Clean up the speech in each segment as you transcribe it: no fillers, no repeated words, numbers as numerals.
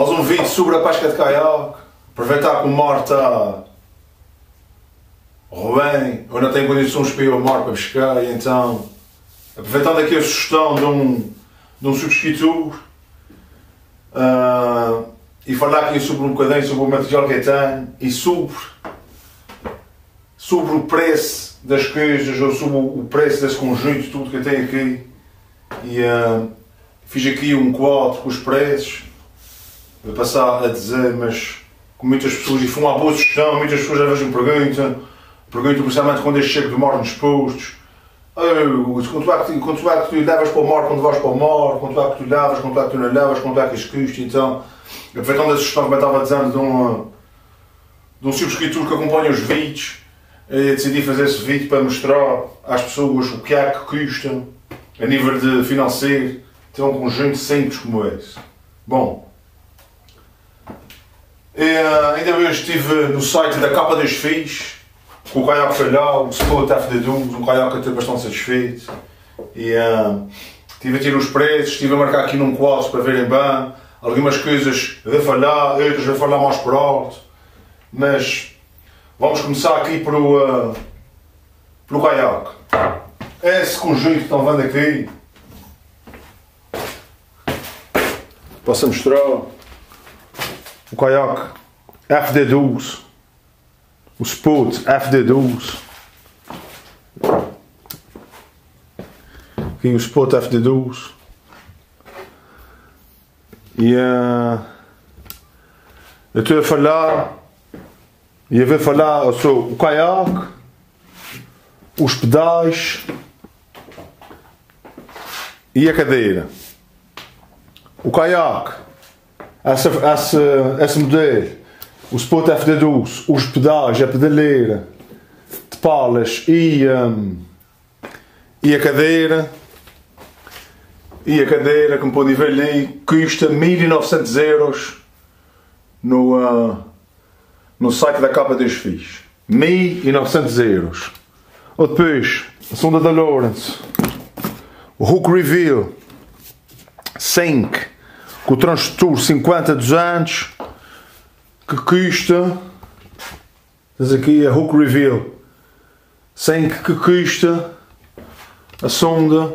Mais um vídeo sobre a pesca de caiaque. Aproveitar que o mar está bem, eu não tenho condições para ir ao mar para pescar, e então, aproveitando aqui a sugestão de um subscritor, e falar aqui sobre um bocadinho sobre o material que eu tenho e sobre o preço das coisas, ou sobre o preço desse conjunto, tudo que eu tenho aqui. E fiz aqui um quadro com os preços, vou passar a dizer, mas com muitas pessoas, e foi uma boa sugestão, muitas pessoas às vezes me perguntam principalmente quando eu chego de mar nos postos, quanto é que tu levas para o mar quando vais para o mar, quanto é que tu levas, quanto é que tu não levas, quanto é que isso custa. Então, aproveitando a sugestão que eu estava dizendo de um subscritor que acompanha os vídeos, eu decidi fazer esse vídeo para mostrar às pessoas o que é que custa a nível de financeiro ter um conjunto simples como esse. Bom, ainda hoje estive no site da Capa dos Fios, com o caiaque falhado, o Spot FD12, um caiaque que eu estou bastante satisfeito. E estive a tirar os preços, estive a marcar aqui num quadro para verem bem. Algumas coisas a falhar, outras a falhar mais por alto. Mas vamos começar aqui pelo caiaque. Esse conjunto que estão vendo aqui, posso mostrar o caiaque FD12, o Spot FD12, aqui o Spot FD12, e eu estou a falar, sobre o caiaque, os pedais e a cadeira. O caiaque, esse modelo, o Spot FD12, os pedais, a pedaleira de palas e a cadeira, como podem ver ali, custa 1900 euros no site da Capa dos Fios. 1900 euros. Ou depois, a sonda da Lawrence, o Hook Reveal Sync, com o transdutor 50-200, que custa, tens aqui a Hook Reveal Sync, que custa a sonda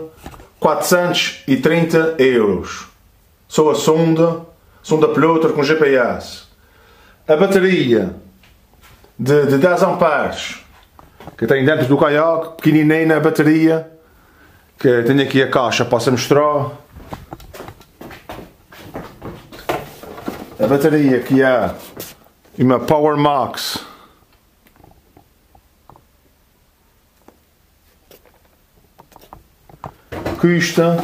430 euros. Só a sonda piloter com GPS. A bateria de 10 amperes que tem dentro do caiaque, pequenininha a bateria, que tenho aqui a caixa, posso mostrar. A bateria que é uma Power Max custa,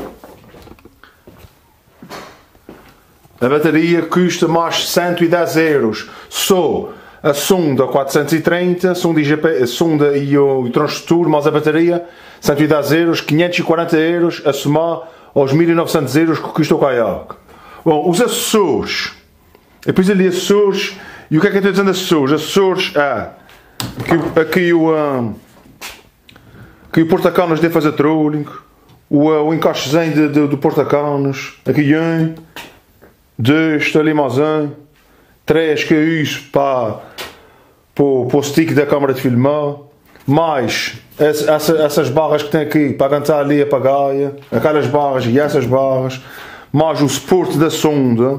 a bateria custa mais 110 euros. Só a sonda 430, sonda e o transdutor, mais a bateria, 110 euros, 540 euros a somar aos 1900 euros que custa o caiaque. Bom, os acessórios. Depois ali acessórios. E o que é que eu estou dizendo acessórios? Acessórios é aqui o porta-canos de fazer trolling, o encaixezinho do porta-canos, aqui um, dois, está ali mais um, três que eu uso para o stick da câmara de filmar, mais essas barras que tem aqui para aguentar ali a pagaia, aquelas barras e essas barras, mais o suporte da sonda,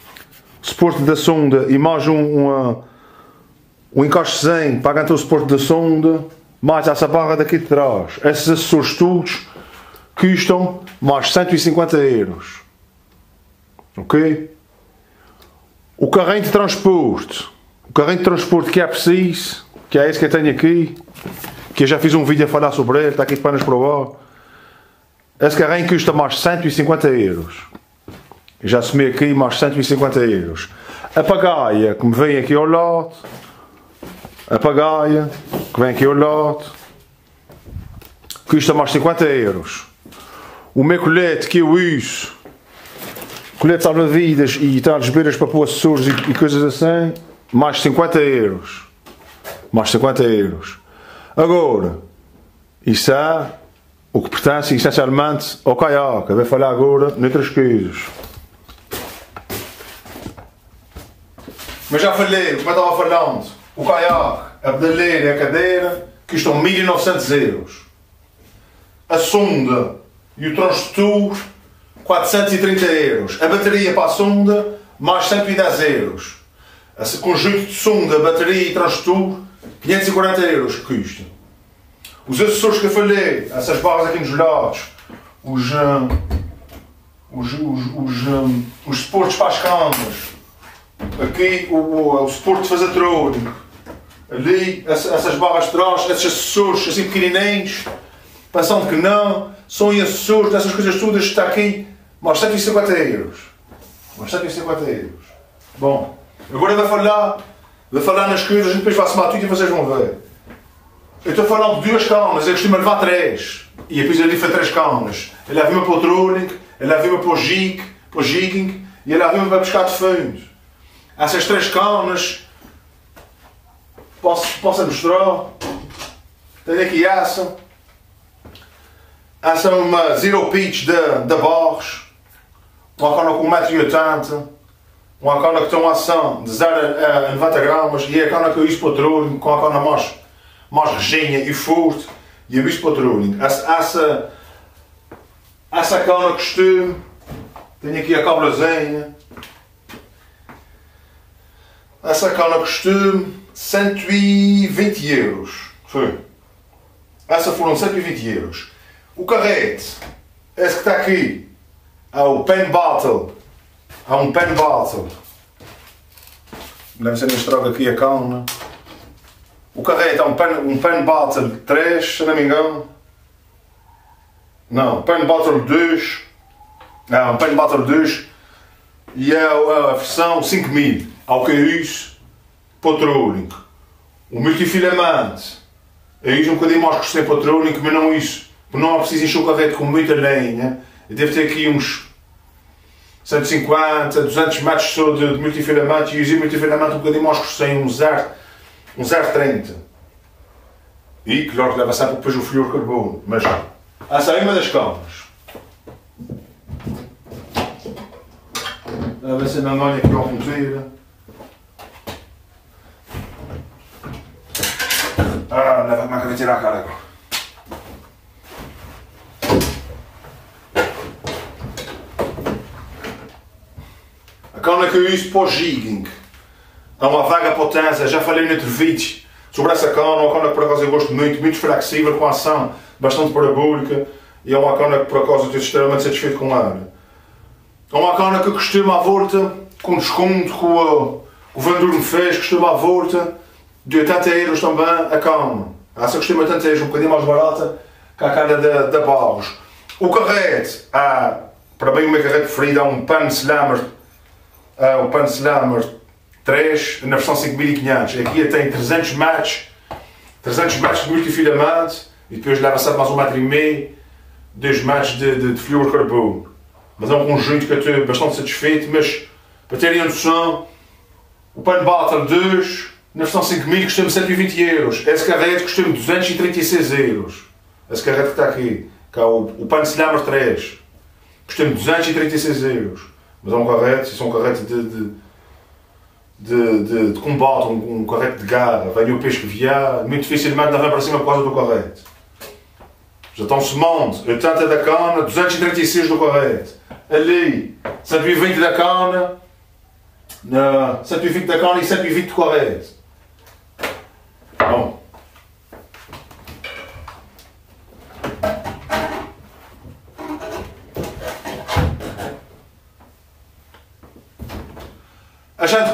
e mais um encaixezinho para aguentar o suporte da sonda, mais essa barra daqui de trás. Esses acessórios todos custam mais 150 euros. Ok? O carrinho de transporte que é preciso, que é esse que eu tenho aqui, que eu já fiz um vídeo a falar sobre ele, está aqui de panas para o ar. Esse carrinho custa mais 150 euros. Eu já assumi aqui mais 150 euros. A pagaia que me vem aqui ao lado, custa mais 50 euros. O meu colete que eu uso, colete salva-vidas e tal, beiras para pôr acessórios e coisas assim, mais 50 euros. Agora, isso é o que pertence essencialmente ao caiaque. Eu vou falar agora noutras coisas. Mas já falei, como eu estava falando, o caiaque, a pedaleira e a cadeira custam 1900 euros. A sonda e o transdutor, 430 euros. A bateria para a sonda, mais 110 euros. Esse conjunto de sonda, bateria e transdutor, 540 euros que custa. Os acessórios que eu falei, essas barras aqui nos lados, os suportes para as câmaras, aqui o suporte de fazer trolling, ali essas barras de trás, esses acessórios assim pequenininhos, pensando que não, são acessórios dessas coisas todas, está aqui, mais 150 euros. Mais 150 euros. Bom, agora vou falar nas coisas e depois vai somar tudo e vocês vão ver. Eu estou falando de 2 câmaras, eu costumo levar 3. E depois ali foi 3 câmaras. Ele havia-me para o trolling, ele havia-me para o jigging e ele havia-me para pescar de fundo. Essas 3 câmaras, posso mostrar. Tenho aqui essa. Essa é uma Zero Pitch da Barros. Uma cana com 1,80 m. Uma cana que tem uma ação de 0 a 90 gramas. E é a cana que eu uso para o trolling, com a cana mais reginha e forte. E eu uso para o trolling. Essa cana costume. Tenho aqui a cablazinha. Essa cana costume 120 euros. Foi. Essa foram 120 euros. O carrete, esse que está aqui, há o Pen Battle. Há um Pen Battle. Deve ser mostrar aqui a cana. O carrete há um Pen Battle 3, se não me engano. Não, Pen Battle 2. Um Pen Battle 2. E é a versão 5000. Ao que eu uso para o trolling. O multifilamento. Eu uso um bocadinho mais que gostei para o trolling, mas não uso. Não é preciso encher o carrete com muita lenha. Eu devo ter aqui uns 150, 200 metros só de multifilamento e usei multifilamento um bocadinho mais que gostei, um 0,30. E claro que leva sempre depois o fluorcarbono. Mas essa é uma das câmaras. A ver se não olha aqui ao ponteiro. Leva como é que eu vou tirar a cara agora. A cana que eu uso para o jigging é uma vaga potência, já falei no outro vídeo sobre essa cana, uma cana que por acaso eu gosto muito flexível, com ação bastante parabólica e é uma cana que por acaso eu estou extremamente satisfeito com ela. É uma cana que costuma à volta, com desconto que o vendedor me fez, costuma à volta de 80 euros também a cana. Essa costuma 80 euros, um bocadinho mais barata que a cana da Barros. O carrete, para mim o meu carrete preferido é um Pan Slammer. O Pan Slammer 3 na versão 5500. Aqui tem 300 metros de multifilamento e depois leva sempre mais 1,5 m, 2 metros de fluorcarbono. Mas é um conjunto que eu estou bastante satisfeito. Mas para terem a noção, o Pan Battle 2 na versão 5000 custa-me 120 euros. Esse carrete custa-me 236 euros. Esse carrete que está aqui, que é o Pan Slammer 3, custa-me 236 euros. Mas é um carrete, isso é um carrete de combate, um carrete de garra. Venha o peixe que vier, muito dificilmente não vem para cima por causa do carrete. Já estão somando 80 da cana, 236 do carrete. Ali, 120 da cana, 120 da cana e 120 do carrete. Bom. A gente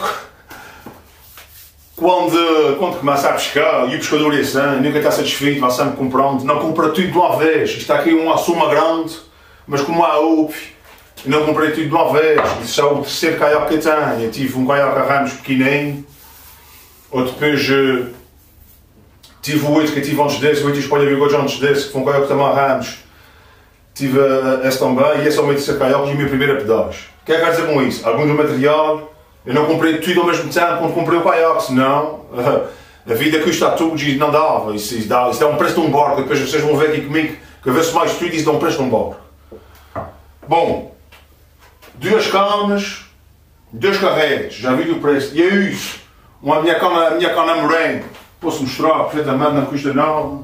quando começa a pescar, e o pescador é assim, nunca está satisfeito, vai sempre comprando, não compra tudo de uma vez. Isto está aqui uma soma grande, mas como há óbvio, eu não comprei tudo de uma vez. Isso é o terceiro caiaque que eu tenho. Eu tive um caiaque a ramos pequenininho, ou depois tive o 8 que eu tive antes desse, o 8 espalha bigodes antes desse, que foi um caiaque também a ramos. Tive esse também, e esse é o meu terceiro caiaque e o meu primeiro a pedais. O que é que quer dizer com isso? Algum do material, eu não comprei tudo ao mesmo tempo quando comprei o caiaque, senão a vida custa tudo e não dava. Isso dá um preço de um barco, depois vocês vão ver aqui comigo que a ver se mais tudo isso dá um preço de um barco. Bom, duas canas 2 carretes, já vi o preço. E é isso. A minha cana morango. Posso mostrar perfeitamente, não custa nada.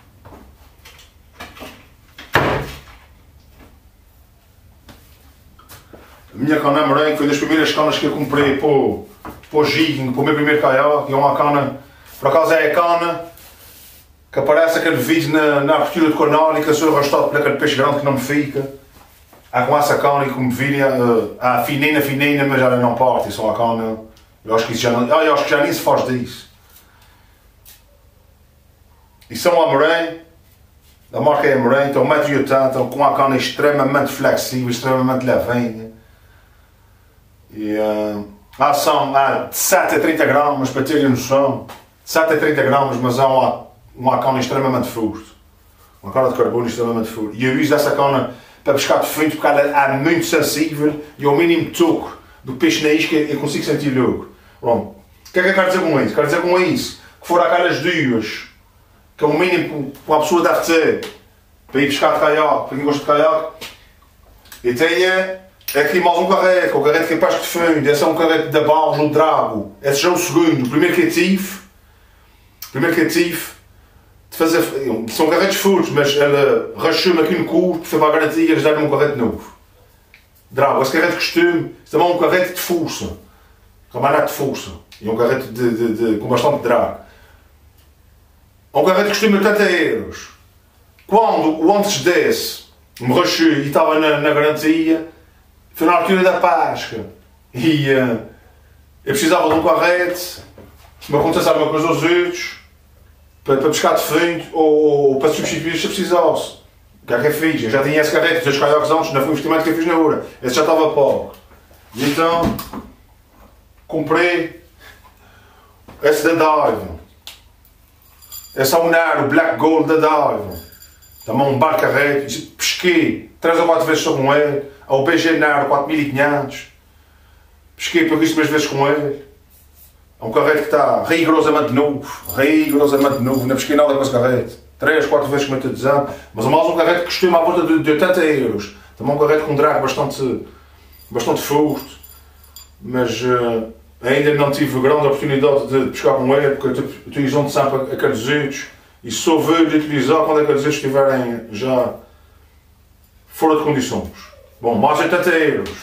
A minha cana morango foi das primeiras canas que eu comprei para o jigging, para o meu primeiro caiaque. É uma cana, por acaso é a cana que aparece aquele vídeo na abertura do canal e que eu sou arrastado por aquele peixe grande que não me fica. É com essa cana e como virem, a fininha, mas ela não parte, isso é uma cana. Eu acho que isso eu acho que já nem se faz disso. Isso é um Amorém, a marca é Amorém, tem 1,80 m, com uma cana extremamente flexível, extremamente levinha. E a ação é de 7 a 30 gramas, para terem noção, 7 a 30 gramas, mas é uma cana extremamente forte. Uma cana de carbono extremamente forte. E eu uso essa cana para pescar de fundo porque ela é muito sensível e ao mínimo toque do peixe na isca eu consigo sentir logo. Pronto. O que é que eu quero dizer com isso? Quero dizer com isso que foram aquelas duas que é o mínimo que uma pessoa deve ter para ir pescar de caiaque, para quem gosta de caiaque. E tenho aqui mais um carrete, que é o carrete que eu pesco de fundo. Esse é um carrete da Barros ou Drago. Esse já é o segundo. O primeiro que eu tive, de fazer, são carretes furos, mas ele rachou-me aqui no curso, foi para a garantia e eles deram-me um carrete novo. Drago, esse carrete de costume, também é um carrete de força. Também não é de força. E é um carrete com bastante drago. É um carrete de costume de 80 euros. Quando o antes desse me rachou e estava na garantia, foi na altura da pesca. E eu precisava de um carrete, se me acontecesse alguma coisa aos outros, para pescar de fundo ou para substituir se precisasse. O que é que eu fiz? Eu já tinha esse carrete, 2 caiaques antes, não foi um investimento que eu fiz na hora. Esse já estava pago. E então, comprei esse da Dive. Esse é um Nero Black Gold da Dive. Também um bar carrete. Pesquei 3 ou 4 vezes só com ele. Ao BG Nero 4500. Pesquei por isso mais vezes com ele. É um carrete que está rigorosamente novo, não pesquei nada com esse carrete. 3, 4 vezes como eu estou dizendo, mas é mais um carrete que costuma à volta de 80 euros. Também um carrete com drago bastante forte, mas ainda não tive grande oportunidade de pescar com ele, porque eu estou usando sempre aqueles outros e só vou de utilizar quando aqueles outros estiverem já fora de condições. Bom, mais 80 euros.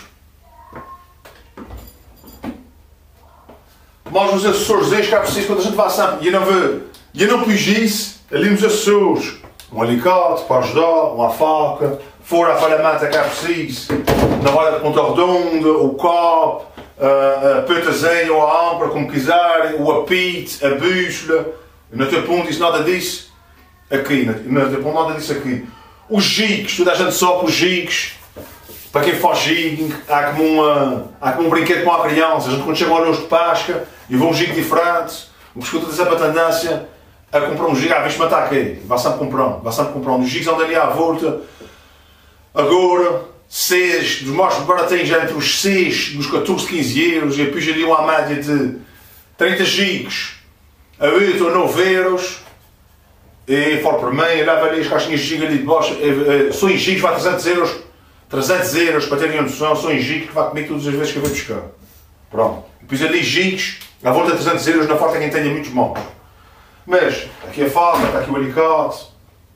Mas os acessórios que é preciso quando a gente vai sempre. E eu não pus isso ali nos acessórios. Um alicate para ajudar, uma faca, fora a ferramenta que é preciso, na vara de ponta redonda, o copo, a petazinha ou a âncora, como quiserem, o apito, a bússola. Eu não te aponto isso, nada disso aqui. Não te aponto nada disso aqui. Os jigs, toda a gente sabe os jigs. Para quem faz jigging, há como um brinquedo com a criança. A gente quando chega ao nojo de pesca e vê um jig diferente, o pescador tem sempre a tendência a comprar um jig. Vês-me matar aqui. Vai sempre comprando. Os jigs andam ali à volta. Agora, 6, dos mais baratinhos já entre os 6 e os 14, 15 euros. E depois ali uma média de 30 jigs a 8 ou 9 euros. E fora para mim, leva ali as caixinhas de jig ali de baixo. Só em jigs vai 300 euros. 300 euros para terem a noção, são em gigs que vai comigo todas as vezes que eu vou buscar. Pronto. Depois ali gigs, à volta de 300 euros, na falta quem tenha muitos mãos. Mas, aqui a faca, está aqui o alicate.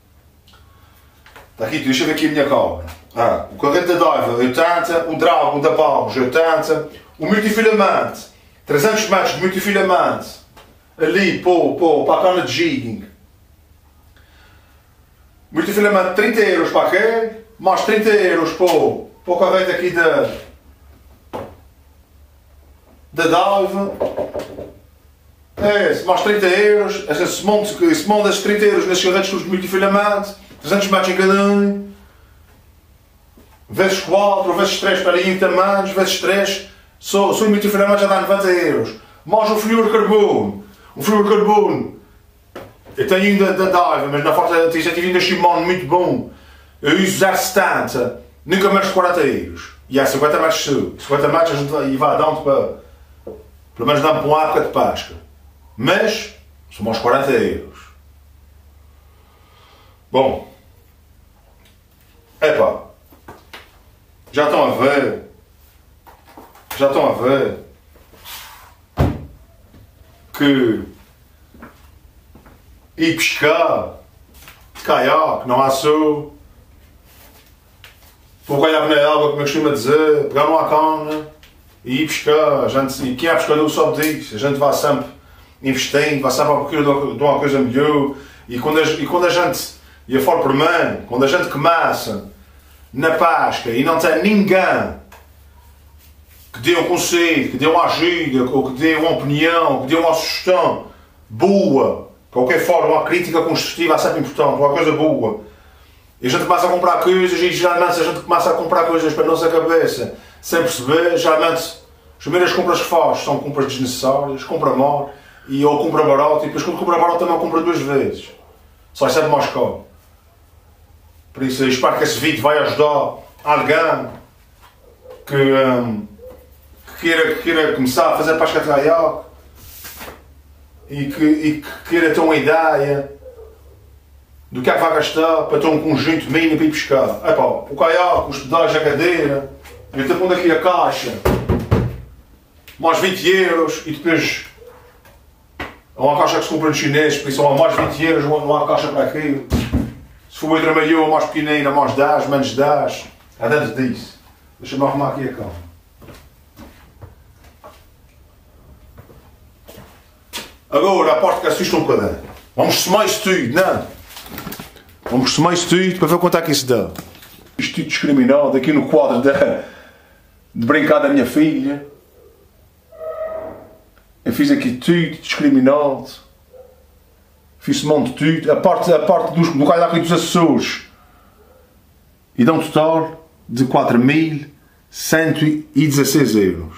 Está aqui, deixa eu ver aqui a minha cabra. O carrete da Dive, 80, o Drago da Barros, 80, o multifilamento, 300 metros de multifilamento, ali, para a cana de jigging. Multifilamento, 30 euros para aquele. Mais 30 euros para o carrete aqui da Dive. Mais 30 euros. Esse monte desses 30 euros nesses carretes todos de multifilamento. 300 metros em cada um. Vezes 4, vezes 3 para aí em tamanhos, vezes 3. Só em multifilamento já dá 90 euros. Mais o fluorcarbono. O fluorcarbono. Eu tenho ainda da Dive, mas na falta já tive ainda Shimano muito bom. Eu uso 0,70, nunca menos de 40 euros. E há 50 metros sub. 50 metros a gente vai dando para. Pelo menos dá-me para uma época de pesca. Mas, são mais 40 euros. Bom. Epá. Já estão a ver. já estão a ver que ir pescar de caiaque, não há sol, pôr o caiaque na água, como eu costumo dizer, pegar numa cana e ir pescar. E quem é pescador sabe disso, a gente vai sempre investindo, vai sempre à procura de uma coisa melhor. E quando a gente, e eu falo por mim, quando a gente começa na pesca e não tem ninguém que dê um conselho, que dê uma ajuda, ou que dê uma opinião, que dê uma sugestão boa, de qualquer forma, uma crítica construtiva é sempre importante, uma coisa boa. E a gente começa a comprar coisas e geralmente se a gente começa a comprar coisas para a nossa cabeça sem perceber, geralmente as primeiras compras que faz são compras desnecessárias, compra mal, ou compra barato, e depois quando compra barato também compra duas vezes. Só é sempre mais caro. Por isso eu espero que esse vídeo vai ajudar alguém que queira começar a fazer pesca de caiaque e que queira ter uma ideia do que é que vai gastar para ter um conjunto mínimo para ir pescar. Epá, o caiaque, os pedais, a cadeira, eu estou pondo aqui a caixa, mais 20 euros e depois há uma caixa que se compra nos chineses, por isso há mais 20 euros, não há caixa para aquilo. Se for outra maior, mais pequenina, mais 10, menos 10, é dentro disso. Deixa-me arrumar aqui a cama. Agora, a parte que assusta um bocadinho. Vamos somar isso tudo, não? Vamos somar isso tudo para ver quanto é que isso dá. Isto tudo discriminado aqui no quadro de brincar da minha filha. Eu fiz aqui tudo discriminado. Fiz um monte de tudo. A parte do caiaque dos acessórios. E dá um total de 4.116 euros.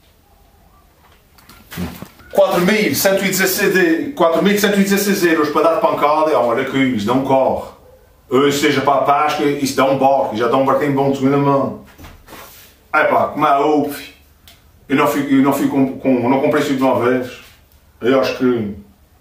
4.116 euros para dar de pancada, olha que isso dá um carro. Ou seja, para a pesca, isso dá um barco, já dá um barquinho bom de segunda mão. Epá, como é óbvio, eu não comprei isso de uma vez. Eu acho que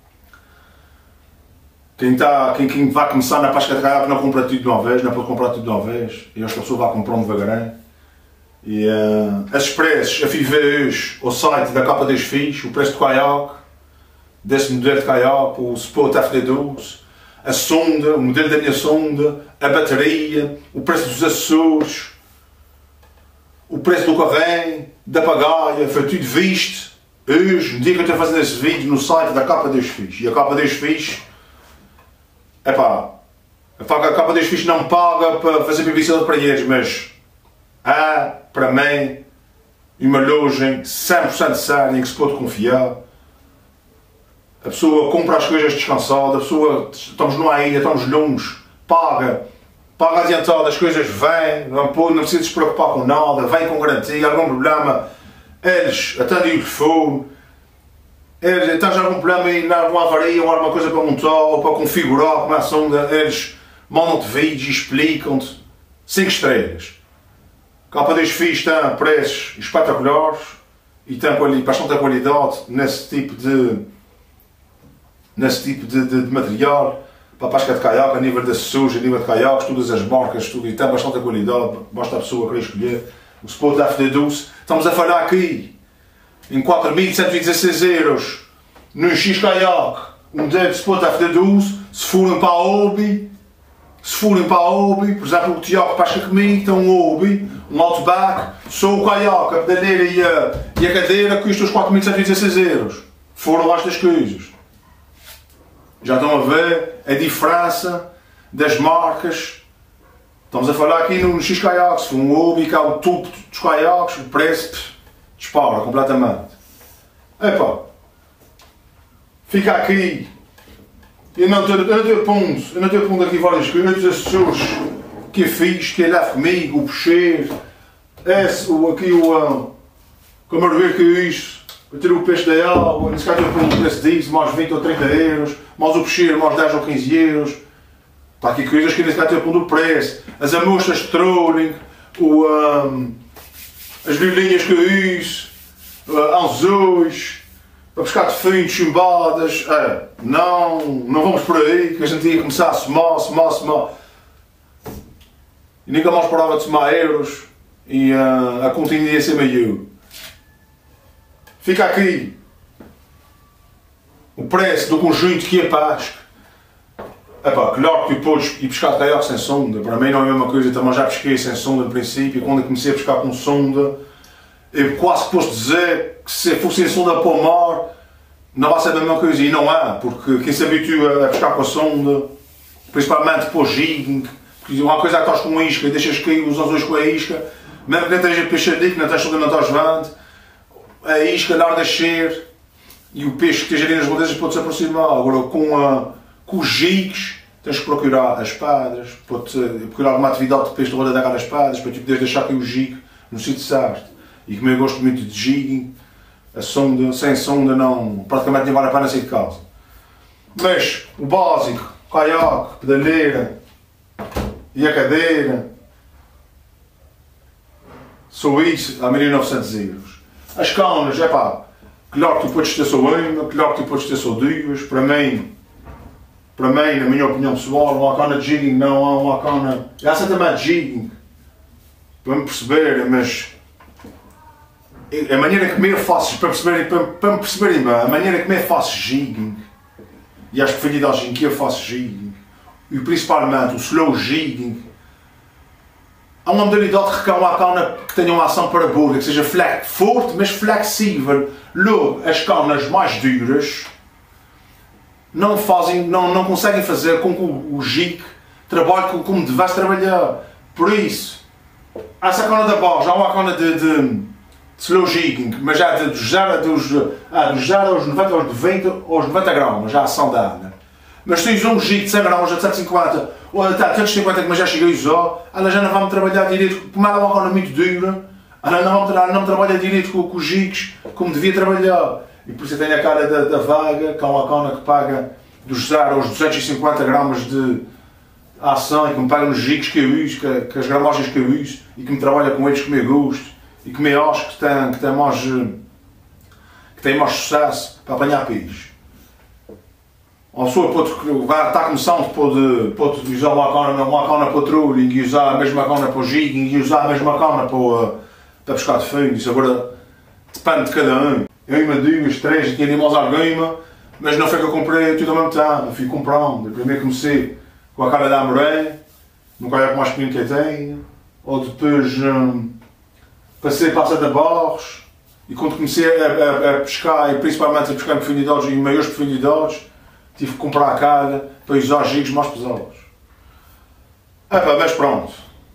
quem vai começar na pesca de caiaque não compra tudo de uma vez, não pode comprar tudo de uma vez. Eu acho que a pessoa vai comprando devagarinho. E esses preços, eu fui ver hoje ao site da Capa dos Fios, o preço do caiaque, desse modelo de caiaque, o Spot FD12, a sonda, o modelo da minha sonda, a bateria, o preço dos acessórios, o preço do carrinho, da pagaia, foi tudo visto hoje, no dia que eu estou fazendo esse vídeo, no site da Capa dos Fios. E a Capa dos Fios, epá, a Capa dos Fios não paga para fazer publicidade para eles, mas para mim, uma loja 100% séria em que se pode confiar. A pessoa compra as coisas descansada, a pessoa, estamos numa ilha, estamos longe, paga adiantado, as coisas vêm, não precisa se preocupar com nada, vem com garantia, algum problema, eles atendem o telefone, eles têm algum problema em alguma avaria ou alguma coisa para montar ou para configurar como é a sonda, eles mandam-te vídeos e explicam-te 5 estrelas. Capa dos Fios tem preços espetaculares e tem bastante qualidade nesse tipo de material para a pesca de caiaque, a nível de acessórios, a nível de caiaques, todas as marcas, tudo, e tem bastante qualidade, basta a pessoa querer escolher. O Spot FD12, estamos a falar aqui em 4.116 euros no X Caiaque, um modelo de Spot FD12, se forem para a hobby, por exemplo, o Tiago pesca comigo, tem um hobby, um outback, só o caiaque, a pedaleira e a cadeira custa os 4.116 euros. Foram estas coisas. Já estão a ver a diferença das marcas. Estamos a falar aqui no X Caiaque, se for um hobby que é o topo dos caiaques, o preço dispara completamente. Epá, fica aqui. Eu não estou pondo aqui várias coisas, as pessoas que eu fiz, que eu levo comigo, o puxeiro, camaroeiro que é isso, para ter o peixe da água, nesse caso eu ponho o preço disso, mais 20 ou 30 euros, mais o puxeiro, mais 10 ou 15 euros. Está aqui coisas que nesse caso eu ponho o preço, as amostras de trolling, as violinhas que eu uso, anzóis, para pescar de fundo, chumbadas, não vamos por aí, que a gente ia começar a somar. E nunca mais parava de somar euros e a conta ia ser maior. Fica aqui o preço do conjunto que é pesca. Epá, claro que tu podes ir pescar de caiaque sem sonda. Para mim não é a mesma coisa, também já pesquei sem sonda no princípio. Quando eu comecei a pescar com sonda, eu quase que posso dizer que se fosse sem sonda para o mar, não vai ser a mesma coisa. E não é, porque quem se habitua a pescar com a sonda, principalmente para o jigging, porque uma coisa é que estás com uma isca e deixas cair os anzóis com a isca, mesmo que não esteja peixadinho, não esteja sonda, não estás vendo, a isca larga descer e o peixe que esteja ali nas bandejas pode se aproximar. Agora com os jigs tens que procurar as pedras, procurar uma atividade de peixe de roda de agarrar as pedras para tu poderes deixar cair o jig no sítio certo. E como eu gosto muito de jigging, a sonda, sem sonda não, praticamente nem vale a pena sair de casa. Mas o básico, caiaque, pedaleira e a cadeira, só isso a 1900 euros. As canas, é pá, claro que tu podes ter só uma, claro que tu podes ter só duas. Para mim, na minha opinião pessoal, uma cana de jigging não há uma cana. Essa também é de jigging, para me perceber, mas a maneira como eu faço, para me perceberem bem, a maneira como eu faço jigging e as profundidades em que eu faço jigging, e principalmente o slow jigging, há uma modalidade que requer uma cana que tenha uma ação parabólica, que seja forte, mas flexível. Logo, as canas mais duras não conseguem fazer com que o jig trabalhe como devesse trabalhar. Por isso, essa cana da barra já é uma cana de slow jigging, mas já é dos 0 aos 90, aos 90 graus, já a ação dela. Mas se usar um jig de 100 graus, a 750 ou até 350 que já cheguei a usar, ela já não vai me trabalhar direito, como ela é uma cana muito dura, ela não me trabalha direito com os jigs como devia trabalhar. E por isso eu tenho a cara da vaga, que é uma cana que paga dos 0 aos 250 gramas de ação e que me paga nos jigs que eu uso, que as gramagens que eu uso, e que me trabalha com eles como eu gosto e que me acho que tem mais sucesso para apanhar peixe. Uma pessoa vai estar começando, pode usar uma cana para o trolling e usar a mesma cana para o jigging e usar a mesma cana para pescar de fundo. Isso agora depende de cada um. Eu uma, duas, três, tinha mais alguma, mas não foi que eu comprei tudo ao mesmo tempo. Eu fui comprando. Eu primeiro comecei com a cara da Amoré, no caiaque mais pequeno que eu tenho, ou depois passei para a Santa Barros, e quando comecei a pescar, e principalmente a pescar em profundidades e em maiores profundidades, tive que comprar a cara para usar jigs mais pesados. Mas pronto.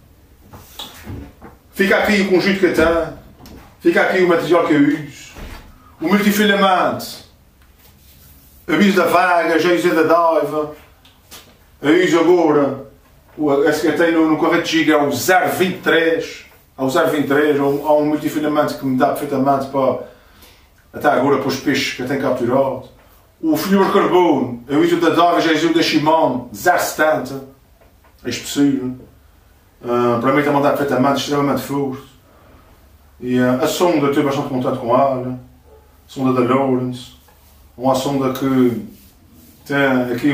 Fica aqui o conjunto que eu tenho, fica aqui o material que eu uso, o multifilamento, eu uso da vaga, já usei da daiva, eu uso agora, esse que eu tenho no corrente jig é o 023, há um multifilamento que me dá perfeitamente para, até agora, para os peixes que eu tenho capturado. O fluorcarbono, eu uso da daiva, já uso da Shimano 070, é possível. Para mim também dá perfeitamente, extremamente forte. E a sonda, eu estou bastante contente com ela. A sonda da Lawrence. Uma sonda que tem aqui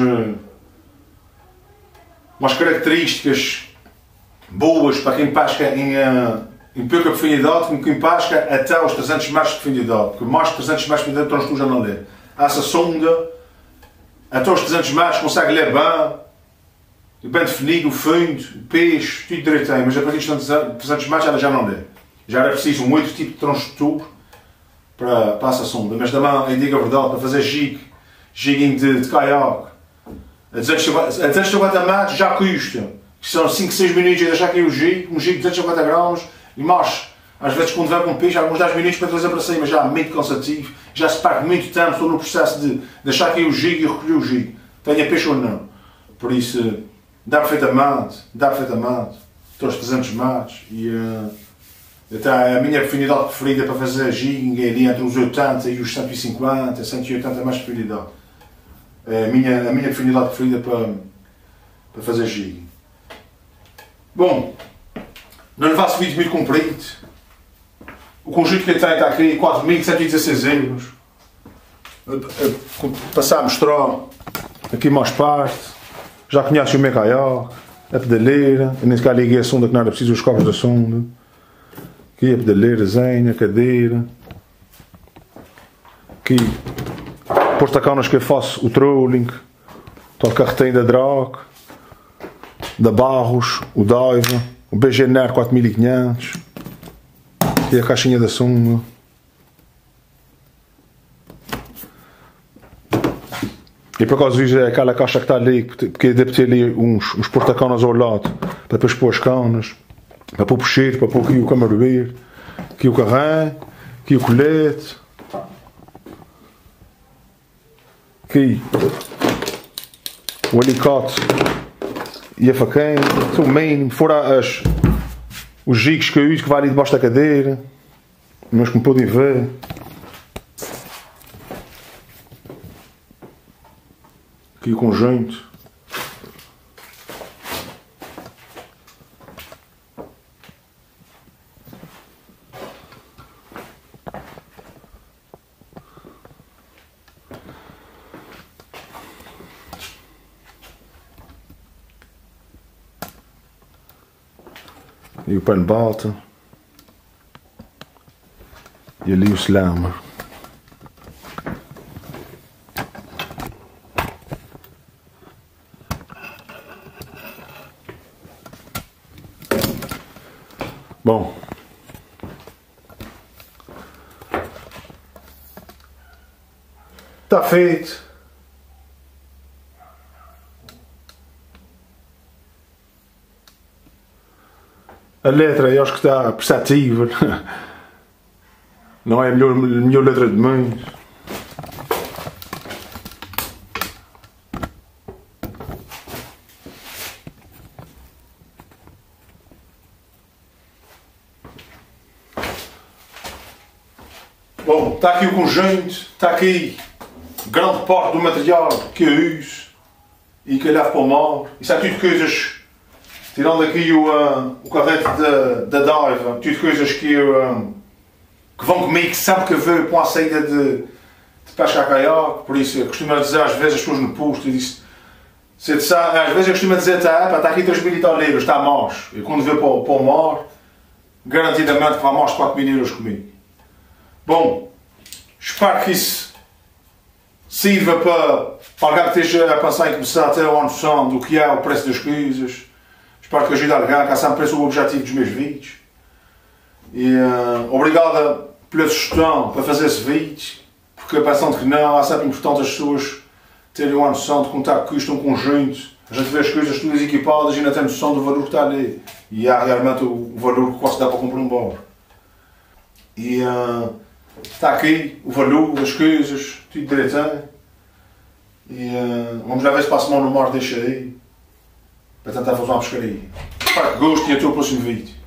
umas características boas para quem pesca em pouca profundidade, como quem pesca até os 300 metros de profundidade. Porque mais de 300 metros de profundidade estão já não ler. Essa sonda, até os 300 metros, consegue ler bem definido, o fundo, o peixe, tudo direitinho, mas a partir dos 300 metros ela já não lê. Já era preciso um outro tipo de transdutor para essa sonda. Mas também, eu digo a verdade, para fazer jigging de caiaque, a 250 metros já custa. São 5, 6 minutos a deixar cair um jig de 250 graus, e mais, às vezes quando vai com peixe, alguns 10 minutos para trazer para cima, já é muito cansativo, já se perde muito tempo, estou no processo de deixar cair o jig e recolher o jig, tenha peixe ou não. Por isso, dá perfeitamente, estou aos 300 metros, e até a minha profundidade preferida para fazer jigging é ali entre os 80 e os 150, 180 mais profundidade. É a minha profundidade preferida para fazer jigging. Bom, não lhe faço vídeo muito comprido. O conjunto que eu tenho está aqui, 4.116 euros. Passar a mostrar aqui mais parte. Já conhece o meu caiaque, a pedaleira. Eu nem sequer liguei a sonda que não era preciso os cabos da sonda. Aqui a pedaleira, a cadeira. Aqui, porta-canas que eu faço o trolling, o carretem da Drac, da Barros, o Daiva, o BGNR 4500 e a caixinha da sunga. E por acaso vejo aquela caixa que está ali, porque deve ter ali uns porta-canas ao lado, para depois pôr as canas, para pôr o cheiro, para pôr aqui o camaroeiro, aqui o carrão, aqui o colete, aqui o alicate e a faquinha, o mínimo, fora os gigs que eu uso que vai ali debaixo da cadeira, mas como podem ver. Aqui o conjunto. E o pano balta. E ali o slammer. Bom, está feito. A letra eu acho que está perceptível. Não é a melhor letra de mãe. Bom, está aqui o conjunto, está aqui grande parte do material que eu uso e que eu levo para o mar. Isso é tudo coisas, tirando aqui o carrete da Daiva, tudo coisas que vão comigo sempre que vou para uma saída de pesca a caiaque. Por isso eu costumo dizer às vezes as pessoas no posto, às vezes eu costumo dizer está aqui 3.000 e tal libras, está a mais. E quando vou para o mar, garantidamente que vai mais de 4.000 euros comigo. Bom, espero que isso sirva para alguém que esteja a pensar em começar a ter uma noção do que é o preço das coisas. Espero que ajude alguém, que há sempre preço o objetivo dos meus vídeos. E obrigado pela sugestão para fazer esse vídeo, porque pensando que não, é sempre importante as pessoas terem uma noção de quanto é que custa um conjunto. A gente vê as coisas todas equipadas e ainda tem noção do valor que está ali. E há realmente o valor que quase dá para comprar um barro. E está aqui o valor das coisas, tudo direitinho. E vamos lá ver se passa a mão no mar, deixa aí, para tentar fazer uma pescaria. Espero que gostem e até o próximo vídeo.